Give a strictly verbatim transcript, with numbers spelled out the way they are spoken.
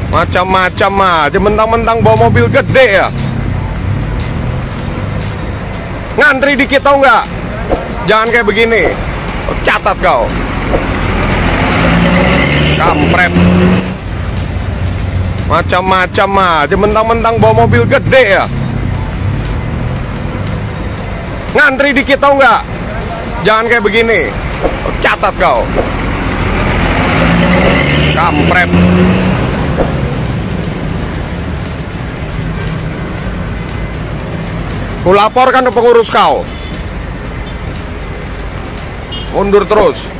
Macam-macam aja, mentang-mentang bawa mobil gede ya. Ngantri dikit tau nggak? Jangan kayak begini. Catat kau. Kampret. Macam-macam aja, mentang-mentang bawa mobil gede ya. Ngantri dikit tau nggak? Jangan kayak begini. Catat kau. Kampret. Ku laporkan ke pengurus kau. Mundur terus.